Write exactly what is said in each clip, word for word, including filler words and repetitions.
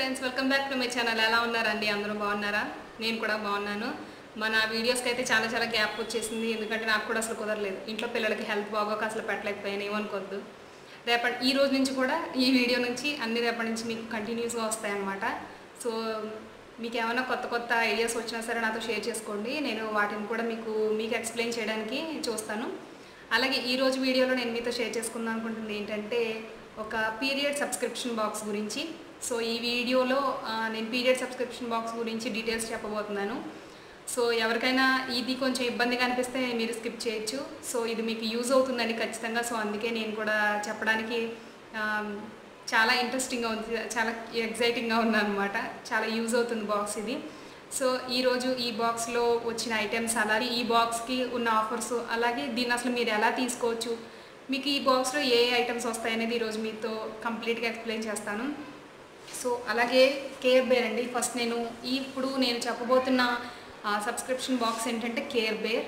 Friends, welcome back to my channel. ఎలా ఉన్నారండి? అందరూ బాగున్నారా? నేను కూడా బాగున్నాను. మన వీడియోస్కి అయితే చాలా చాలా గ్యాప్ వచ్చేసింది, ఎందుకంటే నాకు కూడా అసలు కుదరలేదు. ఇంట్లో పిల్లలకి హెల్త్ బాగోక అసలు పెట్టలేకపోయాను, ఏమనుకోద్దు. రేపటి ఈ రోజు నుంచి కూడా ఈ వీడియో నుంచి అన్ని రేపటి నుంచి మీకు కంటిన్యూస్గా వస్తాయన్నమాట. సో మీకు ఏమైనా కొత్త కొత్త ఐడియాస్ వచ్చినా సరే నాతో షేర్ చేసుకోండి, నేను వాటిని కూడా మీకు మీకు ఎక్స్ప్లెయిన్ చేయడానికి చూస్తాను. అలాగే ఈరోజు వీడియోలో నేను మీతో షేర్ చేసుకుందాం అనుకుంటుంది ఏంటంటే ఒక పీరియడ్ సబ్స్క్రిప్షన్ బాక్స్ గురించి. సో ఈ వీడియోలో నేను పీరియడ్ సబ్స్క్రిప్షన్ బాక్స్ గురించి డీటెయిల్స్ చెప్పబోతున్నాను. సో ఎవరికైనా ఇది కొంచెం ఇబ్బందిగా అనిపిస్తే మీరు స్కిప్ చేయొచ్చు. సో ఇది మీకు యూజ్ అవుతుందండి ఖచ్చితంగా. సో అందుకే నేను కూడా చెప్పడానికి చాలా ఇంట్రెస్టింగ్గా ఉంది, చాలా ఎగ్జైటింగ్గా ఉన్నాను అనమాట. చాలా యూజ్ అవుతుంది బాక్స్ ఇది. సో ఈరోజు ఈ బాక్స్లో వచ్చిన ఐటమ్స్, అలాగే ఈ బాక్స్కి ఉన్న ఆఫర్స్, అలాగే దీన్ని అసలు మీరు ఎలా తీసుకోవచ్చు, మీకు ఈ బాక్స్లో ఏ ఏ ఐటమ్స్ వస్తాయనేది ఈరోజు మీతో కంప్లీట్గా ఎక్స్ప్లెయిన్ చేస్తాను. సో అలాగే కేర్ బేర్ అండి. ఫస్ట్ నేను ఇప్పుడు నేను చెప్పబోతున్న సబ్స్క్రిప్షన్ బాక్స్ ఏంటంటే కేర్ బేర్.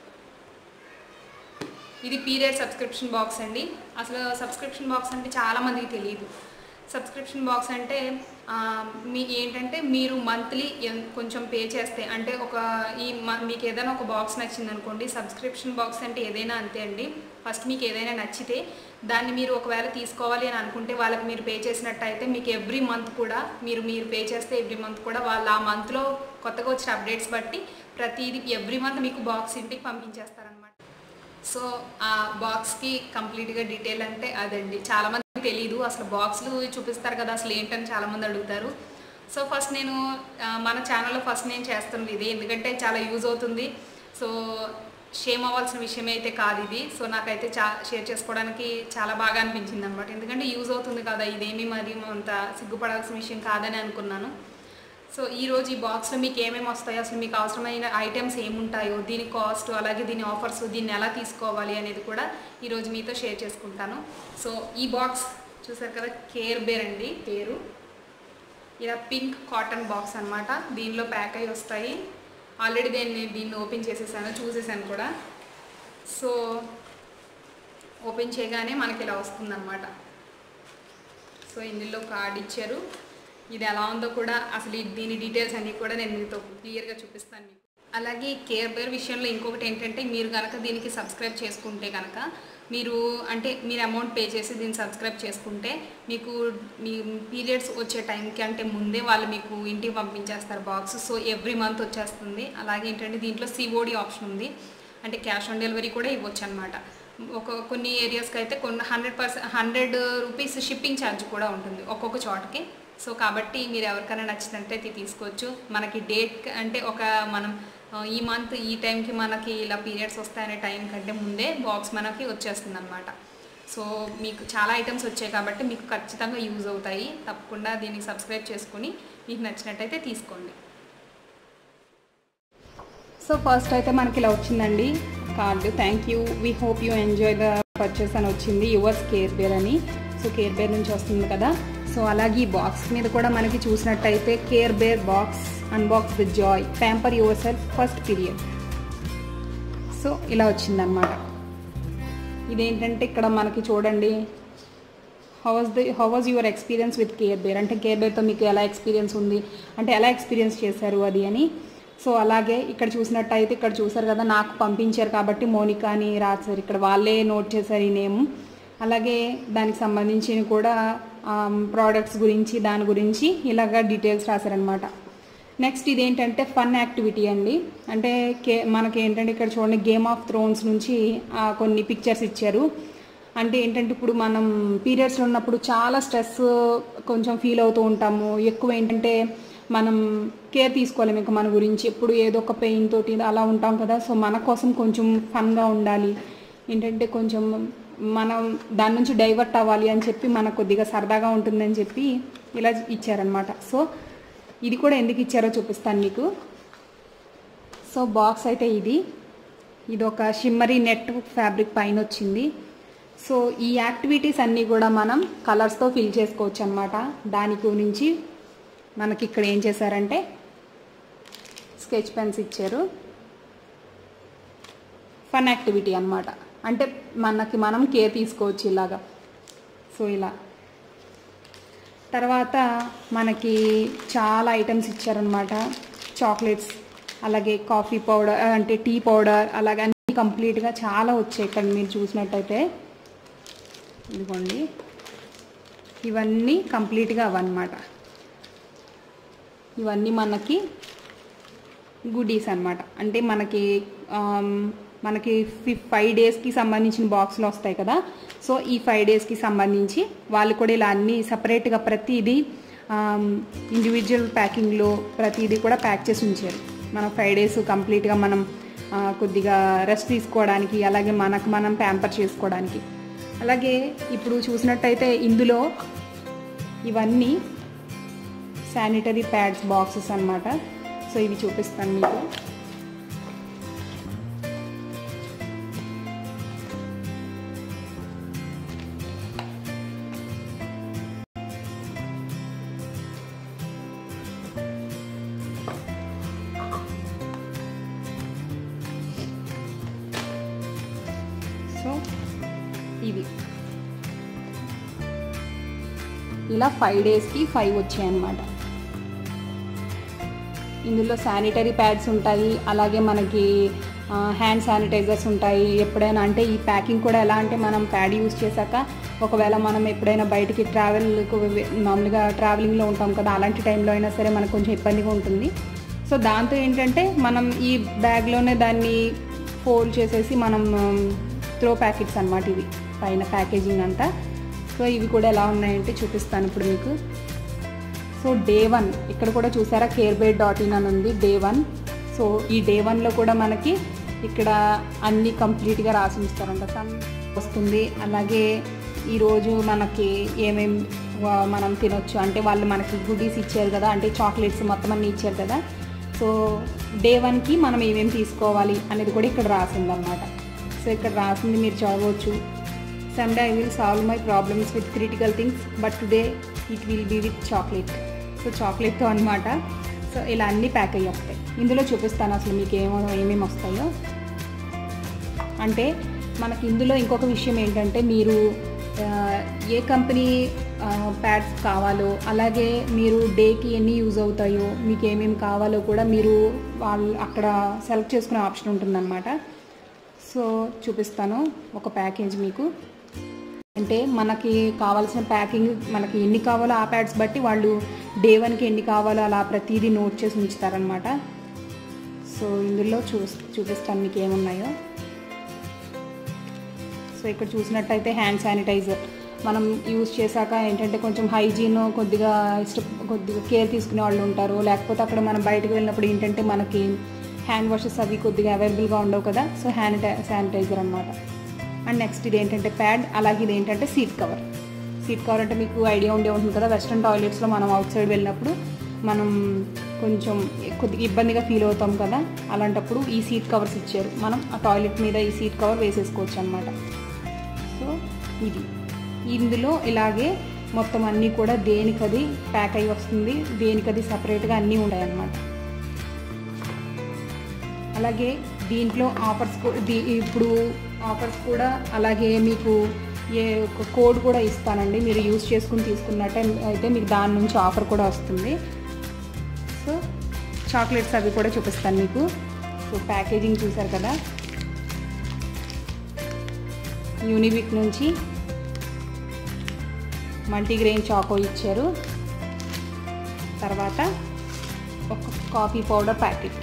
ఇది పీరియడ్ సబ్స్క్రిప్షన్ బాక్స్ అండి. అసలు సబ్స్క్రిప్షన్ బాక్స్ అంటే చాలామందికి తెలియదు. సబ్స్క్రిప్షన్ బాక్స్ అంటే మీ ఏంటంటే మీరు మంత్లీ కొంచెం పే చేస్తే, అంటే ఒక ఈ మీకు ఏదైనా ఒక బాక్స్ నచ్చింది అనుకోండి. సబ్స్క్రిప్షన్ బాక్స్ అంటే ఏదైనా అంతే అండి. ఫస్ట్ మీకు ఏదైనా నచ్చితే దాన్ని మీరు ఒకవేళ తీసుకోవాలి అని అనుకుంటే వాళ్ళకి మీరు పే చేసినట్టయితే మీకు ఎవ్రీ మంత్ కూడా మీరు మీరు పే చేస్తే ఎవ్రీ మంత్ కూడా వాళ్ళు ఆ మంత్లో కొత్తగా వచ్చిన అప్డేట్స్ బట్టి ప్రతిదీ ఎవ్రీ మంత్ మీకు బాక్స్ ఇంటికి పంపించేస్తారనమాట. సో ఆ బాక్స్కి కంప్లీట్గా డీటెయిల్ అంటే అదండి. చాలామంది తెలీదు, అసలు బాక్స్లు చూపిస్తారు కదా అసలు ఏంటని చాలామంది అడుగుతారు. సో ఫస్ట్ నేను మన ఛానల్లో ఫస్ట్ నేను చేస్తుంది ఇది, ఎందుకంటే చాలా యూజ్ అవుతుంది. సో షేమ్ అవ్వాల్సిన విషయం అయితే కాదు ఇది. సో నాకైతే చా షేర్ చేసుకోవడానికి చాలా బాగా అనిపించింది అనమాట, ఎందుకంటే యూజ్ అవుతుంది కదా, ఇదేమీ మరి అంత సిగ్గుపడాల్సిన విషయం కాదని అనుకున్నాను. సో ఈరోజు ఈ బాక్స్లో మీకు ఏమేమి వస్తాయో, అసలు మీకు అవసరమైన ఐటమ్స్ ఏముంటాయో, దీని కాస్ట్, అలాగే దీని ఆఫర్స్, దీన్ని ఎలా తీసుకోవాలి అనేది కూడా ఈరోజు మీతో షేర్ చేసుకుంటాను. సో ఈ బాక్స్ చూసారు కదా, కేర్ బేర్ అండి పేరు. ఇలా పింక్ కాటన్ బాక్స్ అనమాట. దీనిలో ప్యాక్ అయ్యి వస్తాయి. ఆల్రెడీ దీన్ని దీన్ని ఓపెన్ చేసేసాను, చూసేసాను కూడా. సో ఓపెన్ చేయగానే మనకి ఇలా వస్తుందన్నమాట. సో ఇందులో కార్డ్ ఇచ్చారు. ఇది ఎలా ఉందో కూడా అసలు దీని డీటెయిల్స్ అన్నీ కూడా నేను మీతో క్లియర్గా చూపిస్తాను మీకు. అలాగే కేర్ బేర్ విషయంలో ఇంకొకటి ఏంటంటే, మీరు కనుక దీనికి సబ్స్క్రైబ్ చేసుకుంటే కనుక మీరు అంటే మీరు అమౌంట్ పే చేసి దీన్ని సబ్స్క్రైబ్ చేసుకుంటే మీకు మీ పీరియడ్స్ వచ్చే టైంకి అంటే ముందే వాళ్ళు మీకు ఇంటికి పంపించేస్తారు బాక్స్. సో ఎవ్రీ మంత్ వచ్చేస్తుంది. అలాగే ఏంటంటే దీంట్లో సిఓడి ఆప్షన్ ఉంది, అంటే క్యాష్ ఆన్ డెలివరీ కూడా ఇవ్వచ్చు అనమాట. ఒక కొన్ని ఏరియాస్కి అయితే కొన్ని hundred percent hundred rupees shipping charge కూడా ఉంటుంది ఒక్కొక్క చోటకి. సో కాబట్టి మీరు ఎవరికైనా నచ్చినట్టే తీసుకోవచ్చు. మనకి డేట్ అంటే ఒక మనం ఈ మంత్ ఈ టైంకి మనకి ఇలా పీరియడ్స్ వస్తాయనే టైం కంటే ముందే బాక్స్ మనకి వచ్చేస్తుంది అనమాట. సో మీకు చాలా ఐటమ్స్ వచ్చాయి కాబట్టి మీకు ఖచ్చితంగా యూజ్ అవుతాయి. తప్పకుండా దీనికి సబ్స్క్రైబ్ చేసుకుని మీకు నచ్చినట్టయితే తీసుకోండి. సో ఫస్ట్ అయితే మనకి ఇలా వచ్చిందండి card. Thank you, we hope you enjoy the purchase అని వచ్చింది. యువర్స్ కేర్ బేర్ అని. సో కేర్ బేర్ నుంచి వస్తుంది కదా. సో అలాగే ఈ బాక్స్ మీద కూడా మనకి చూసినట్టయితే Care Bear box unbox with joy, pamper yourself first period. So ఇలా వచ్చిందనమాట. ఇదేంటంటే ఇక్కడ మనకి చూడండి, how was the how was your experience with Care Bear, అంటే కేర్ బేర్తో మీకు ఎలా ఎక్స్పీరియన్స్ ఉంది, అంటే ఎలా ఎక్స్పీరియన్స్ చేశారు అది అని. సో అలాగే ఇక్కడ చూసినట్టయితే ఇక్కడ చూసారు కదా, నాకు పంపించారు కాబట్టి మోనికా అని రాశారు, ఇక్కడ వాళ్ళే నోట్ చేశారు ఈ నేమ్. అలాగే దానికి సంబంధించిన కూడా ప్రోడక్ట్స్ గురించి దాని గురించి ఇలాగా డీటెయిల్స్ రాశారనమాట. నెక్స్ట్ ఇదేంటంటే ఫన్ యాక్టివిటీ అండి. అంటే కే మనకి ఏంటంటే ఇక్కడ చూడండి, గేమ్ ఆఫ్ థ్రోన్స్ నుంచి కొన్ని పిక్చర్స్ ఇచ్చారు. అంటే ఏంటంటే ఇప్పుడు మనం పీరియడ్స్లో ఉన్నప్పుడు చాలా స్ట్రెస్ కొంచెం ఫీల్ అవుతూ ఉంటాము. ఎక్కువ ఏంటంటే మనం కేర్ తీసుకోలేము ఇంకా మన గురించి, ఎప్పుడు ఏదో ఒక పెయిన్ తోటి అలా ఉంటాం కదా. సో మన కోసం కొంచెం ఫన్గా ఉండాలి, ఏంటంటే కొంచెం మనం దాని నుంచి డైవర్ట్ అవ్వాలి అని చెప్పి మనకు కొద్దిగా సరదాగా ఉంటుందని చెప్పి ఇలా ఇచ్చారనమాట. సో ఇది కూడా ఎందుకు ఇచ్చారో చూపిస్తాను మీకు. సో బాక్స్ అయితే ఇది ఇది ఒక షిమ్మరీ నెట్ ఫ్యాబ్రిక్ పైన వచ్చింది. సో ఈ యాక్టివిటీస్ అన్నీ కూడా మనం కలర్స్తో ఫిల్ చేసుకోవచ్చు అనమాట. దాని గురించి మనకి ఇక్కడ ఏం చేశారంటే స్కెచ్ పెన్స్ ఇచ్చారు. ఫన్ యాక్టివిటీ అనమాట, అంటే మనకి మనం కేర్ తీసుకోవచ్చు ఇలాగా. సో ఇలా తర్వాత మనకి చాలా ఐటమ్స్ ఇచ్చారనమాట. చాక్లెట్స్, అలాగే కాఫీ పౌడర్ అంటే టీ పౌడర్, అలాగే అన్నీ కంప్లీట్గా చాలా వచ్చాయి. ఇక్కడ మీరు చూసినట్టయితే ఇదిగోండి, ఇవన్నీ కంప్లీట్గా అవన్నమాట. ఇవన్నీ మనకి గుడీస్ అనమాట. అంటే మనకి మనకి ఫైవ్ డేస్కి సంబంధించిన బాక్స్లు వస్తాయి కదా. సో ఈ ఫైవ్ డేస్కి సంబంధించి వాళ్ళు కూడా ఇలా అన్నీ సపరేట్గా ప్రతిదీ ఇండివిజువల్ ప్యాకింగ్లో ప్రతిదీ కూడా ప్యాక్ చేసి ఉంచారు. మనం ఫైవ్ డేస్ కంప్లీట్గా మనం కొద్దిగా రెస్ట్ తీసుకోవడానికి, అలాగే మనకు మనం ప్యాంపర్ చేసుకోవడానికి. అలాగే ఇప్పుడు చూసినట్టయితే ఇందులో ఇవన్నీ శానిటరీ ప్యాడ్స్ బాక్సెస్ అన్నమాట. సో ఇవి చూపిస్తాను మీకు. సో ఇవి ఇలా ఫైవ్ డేస్కి ఫైవ్ వచ్చాయన్నమాట. ఇందులో శానిటరీ ప్యాడ్స్ ఉంటాయి, అలాగే మనకి హ్యాండ్ శానిటైజర్స్ ఉంటాయి. ఎప్పుడైనా అంటే ఈ ప్యాకింగ్ కూడా ఎలా అంటే మనం ప్యాడ్ యూజ్ చేశాక ఒకవేళ మనం ఎప్పుడైనా బయటికి ట్రావెల్ మామూలుగా ట్రావెలింగ్లో ఉంటాం కదా, అలాంటి టైంలో అయినా సరే మనకు కొంచెం ఇబ్బందిగా ఉంటుంది. సో దాంతో ఏంటంటే మనం ఈ బ్యాగ్లోనే దాన్ని ఫోల్డ్ చేసేసి మనం త్రో ప్యాకెట్స్ అన్నమాట ఇవి, పైన ప్యాకేజింగ్ అంతా. సో ఇవి కూడా ఎలా ఉన్నాయంటే చూపిస్తాను ఇప్పుడు మీకు. సో డే వన్ ఇక్కడ కూడా చూసారా, కేర్బేర్ డాట్ ఇన్ అని ఉంది, డే వన్. సో ఈ డే వన్లో కూడా మనకి ఇక్కడ అన్నీ కంప్లీట్గా రాసి ఇస్తారంట, సమ్ వస్తుంది. అలాగే ఈరోజు మనకి ఏమేమి మనం తినొచ్చు అంటే వాళ్ళు మనకి గుడీస్ ఇచ్చారు కదా, అంటే చాక్లెట్స్ మొత్తం అన్నీ ఇచ్చారు కదా. సో డే వన్కి మనం ఏమేమి తీసుకోవాలి అనేది కూడా ఇక్కడ రాసిందన్నమాట. సో ఇక్కడ రాసింది మీరు చదవచ్చు. Some day I will solve my problems with critical things, but today it will be with chocolate. So చాక్లెట్తో అనమాట. సో ఇలా అన్నీ ప్యాక్ అయ్యి వస్తాయి. ఇందులో చూపిస్తాను అసలు మీకు ఏమో ఏమేమి వస్తాయో. అంటే మనకి ఇందులో ఇంకొక విషయం ఏంటంటే, మీరు ఏ కంపెనీ ప్యాడ్స్ కావాలో, అలాగే మీరు డేకి ఎన్ని యూజ్ అవుతాయో, మీకు ఏమేమి కావాలో కూడా మీరు వాళ్ళు అక్కడ సెలెక్ట్ చేసుకునే ఆప్షన్ ఉంటుందన్నమాట. సో చూపిస్తాను ఒక ప్యాకేజ్ మీకు. అంటే మనకి కావాల్సిన ప్యాకింగ్ మనకి ఎన్ని కావాలో ఆ ప్యాడ్స్ బట్టి వాళ్ళు డే వన్కి ఎన్ని కావాలో అలా ప్రతిదీ నోట్ చేసి ఉంచుతారనమాట. సో ఇందులో చూ చూపిస్తాను మీకు ఏమున్నాయో. సో ఇక్కడ చూసినట్టయితే హ్యాండ్ శానిటైజర్ మనం యూజ్ చేశాక ఏంటంటే కొంచెం హైజీన్ కొద్దిగా ఇష్ట కొద్దిగా కేర్ తీసుకునే వాళ్ళు ఉంటారు. లేకపోతే అక్కడ మనం బయటకు వెళ్ళినప్పుడు ఏంటంటే మనకి హ్యాండ్ వాషెస్ అవి కొద్దిగా అవైలబుల్గా ఉండవు కదా. సో హ్యాండ్ శానిటైజర్ అనమాట. అండ్ నెక్స్ట్ ఇది ఏంటంటే ప్యాడ్, అలాగే ఇది ఏంటంటే సీట్ కవర్. సీట్ కవర్ అంటే మీకు ఐడియా ఉండే ఉంటుంది కదా, వెస్ట్రన్ టాయిలెట్స్లో మనం అవుట్ సైడ్ వెళ్ళినప్పుడు మనం కొంచెం కొద్దిగా ఇబ్బందిగా ఫీల్ అవుతాం కదా, అలాంటప్పుడు ఈ సీట్ కవర్స్ ఇచ్చారు. మనం ఆ టాయిలెట్ మీద ఈ సీట్ కవర్ వేసేసుకోవచ్చు అనమాట. సో ఇది ఇందులో ఇలాగే మొత్తం అన్నీ కూడా దేనికది ప్యాక్ అయ్యి వస్తుంది, దేనికది సపరేట్గా అన్నీ ఉంటాయి అన్నమాట. అలాగే దీంట్లో ఆఫర్స్ ఇప్పుడు ఆఫర్స్ కూడా అలాగే మీకు ఏ ఒక కోడ్ కూడా ఇస్తానండి, మీరు యూజ్ చేసుకుని తీసుకున్నట్టే అయితే మీకు దాని నుంచి ఆఫర్ కూడా వస్తుంది. సో చాక్లెట్స్ అవి కూడా చూపిస్తాను మీకు. సో ప్యాకేజింగ్ చూసారు కదా, యూనిబిక్ నుంచి మల్టీగ్రెయిన్ చాకో ఇచ్చారు. తర్వాత ఒక కాఫీ పౌడర్ ప్యాకెట్.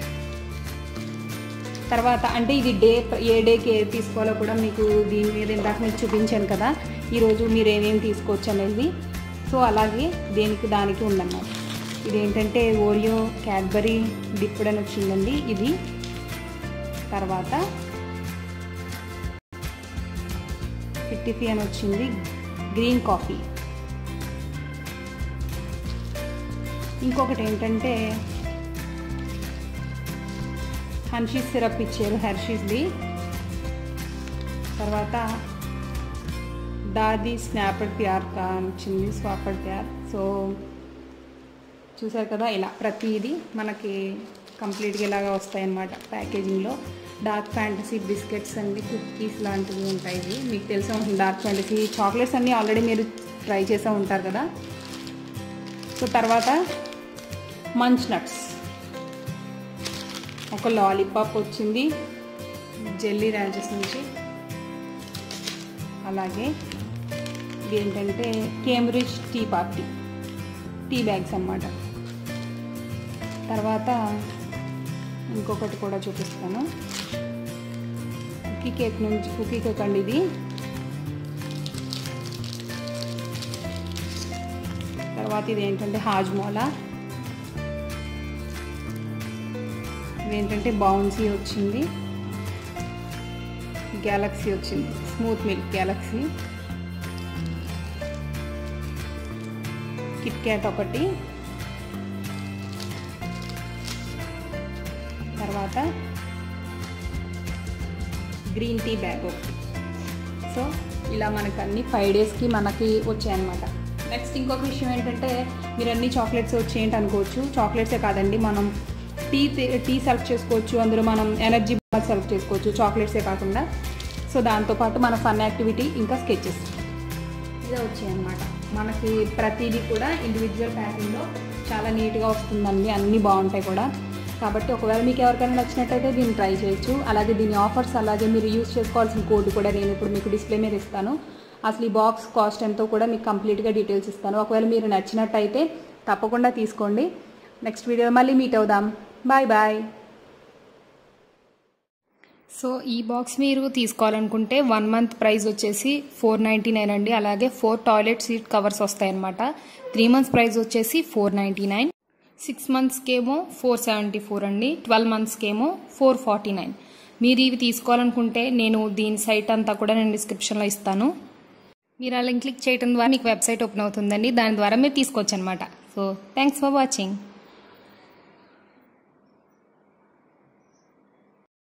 తర్వాత అంటే ఇది డే ఏ డేకి ఏది తీసుకోవాలో కూడా మీకు దీని మీద ఇందాక మీకు చూపించాను కదా, ఈరోజు మీరు ఏమేమి తీసుకోవచ్చు అనేది. సో అలాగే దేనికి దానికి ఉందన్నమాట. ఇదేంటంటే ఓరియో క్యాడ్బరీ డిప్డ్ అని వచ్చిందండి ఇది. తర్వాత ఫిఫ్టీ అని వచ్చింది గ్రీన్ కాఫీ. ఇంకొకటి ఏంటంటే హర్షీస్ సిరప్ ఇచ్చారు, హర్షీస్ది. తర్వాత దాది స్నాపడ్ ప్యార్ కా వచ్చింది, స్వాపడ్ ప్యార్. సో చూసారు కదా, ఇలా ప్రతిదీ మనకి కంప్లీట్గా ఇలాగా వస్తాయన్నమాట ప్యాకేజింగ్లో. డార్క్ ఫ్యాంటసీ బిస్కెట్స్ అండి, కుకీస్ లాంటివి ఉంటాయి. ఇవి మీకు తెలిసే ఉంటుంది. డార్క్ ఫ్యాంటసీ చాక్లెట్స్ అన్నీ ఆల్రెడీ మీరు ట్రై చేసే ఉంటారు కదా. సో తర్వాత మంచ్ నట్స్, ఒక లాలీపాప్ వచ్చింది జెల్లీ ర్యాంచెస్ నుంచి. అలాగే ఇది ఏంటంటే Cambridge tea party tea bags అన్నమాట. తర్వాత ఇంకొకటి కూడా చూపిస్తాను, కుకీ కేక్ నుంచి కుకీ కేక్ అండి ఇది. తర్వాత ఇది ఏంటంటే హాజ్మోలా, ఇదేంటంటే బౌన్సీ వచ్చింది, గ్యాలక్సీ వచ్చింది, smooth milk Galaxy, Kit Kat ఒకటి, తర్వాత గ్రీన్ టీ బ్యాగ్ ఒకటి. సో ఇలా మనకు అన్ని ఫైవ్ డేస్కి మనకి వచ్చాయన్నమాట. నెక్స్ట్ ఇంకొక విషయం ఏంటంటే మీరు అన్ని చాక్లెట్స్ వచ్చేయండి అనుకోవచ్చు. చాక్లెట్సే కాదండి, మనం టీ టీ సెలెక్ట్ చేసుకోవచ్చు, అందులో మనం ఎనర్జీ బార్ సెలెక్ట్ చేసుకోవచ్చు చాక్లెట్సే కాకుండా. సో దాంతోపాటు మన ఫన్ యాక్టివిటీ ఇంకా స్కెచెస్ ఇదే వచ్చాయన్నమాట. మనకి ప్రతిదీ కూడా ఇండివిజువల్ ప్యాకింగ్లో చాలా నీట్గా వస్తుందండి, అన్నీ బాగుంటాయి కూడా. కాబట్టి ఒకవేళ మీకు ఎవరికైనా నచ్చినట్టయితే దీన్ని ట్రై చేయొచ్చు. అలాగే దీని ఆఫర్స్, అలాగే మీరు యూజ్ చేసుకోవాల్సిన కోడ్ కూడా నేను ఇప్పుడు మీకు డిస్ప్లే మీద ఇస్తాను. అసలు ఈ బాక్స్ కాస్ట్ ఎంతో కూడా మీకు కంప్లీట్గా డీటెయిల్స్ ఇస్తాను. ఒకవేళ మీరు నచ్చినట్టయితే తప్పకుండా తీసుకోండి. నెక్స్ట్ వీడియో మళ్ళీ మీట్ అవుదాం. Bye bye. సో ఈ బాక్స్ మీరు తీసుకోవాలనుకుంటే వన్ మంత్ ప్రైస్ వచ్చేసి ఫోర్ నైంటీ నైన్ అండి. అలాగే ఫోర్ టాయిలెట్ సీట్ కవర్స్ వస్తాయన్నమాట. త్రీ మంత్స్ ప్రైస్ వచ్చేసి ఫోర్ నైంటీ నైన్, సిక్స్ మంత్స్కేమో ఫోర్ సెవెంటీ ఫోర్ అండి, ట్వెల్వ్ మంత్స్కేమో ఫోర్ ఫార్టీ నైన్. మీరు ఇవి తీసుకోవాలనుకుంటే నేను దీని సైట్ అంతా కూడా నేను డిస్క్రిప్షన్లో ఇస్తాను. మీరు ఆ లింక్ క్లిక్ చేయడం ద్వారా మీకు వెబ్సైట్ ఓపెన్ అవుతుందండి, దాని ద్వారా మీరు తీసుకోవచ్చు అనమాట. So thanks for watching.